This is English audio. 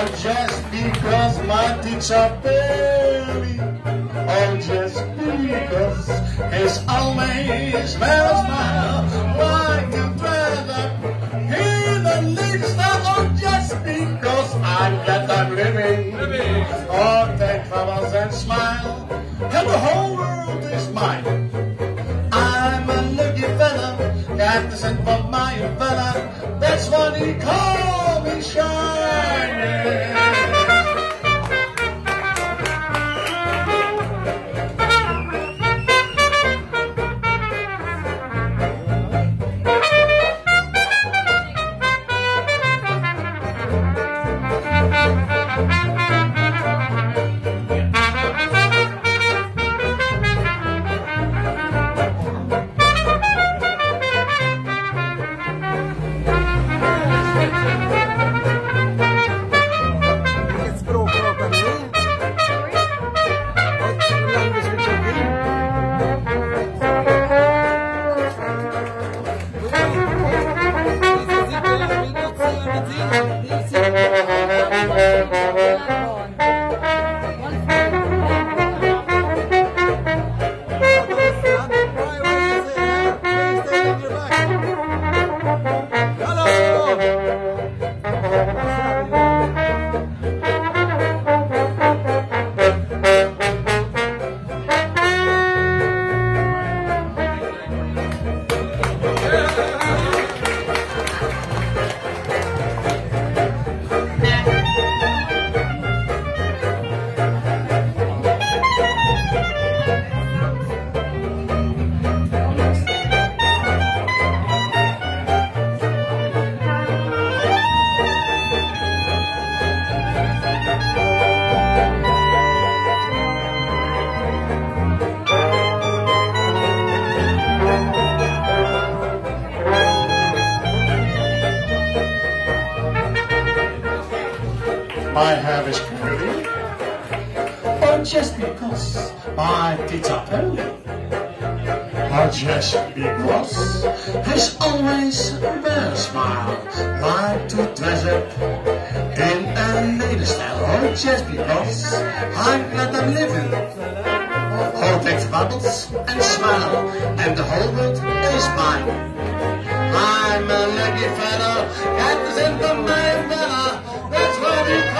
Oh, just because my teacher belly. Oh, just because he's always very smile. Why you rather hear the lead star? Oh, just because I'm glad I'm living. Oh, take flowers and smile, and the whole world is mine. I'm a lucky fella, got the scent of my fella. That's what he called me shining. My hair is curly, or just because my teeth are pearly, or just because he's always very smile, like to dress up in a lady style, or just because I'm glad I'm living. All takes bubbles and smile, and the whole world is mine. I'm a lucky fella, got the scent of my fella. That's what he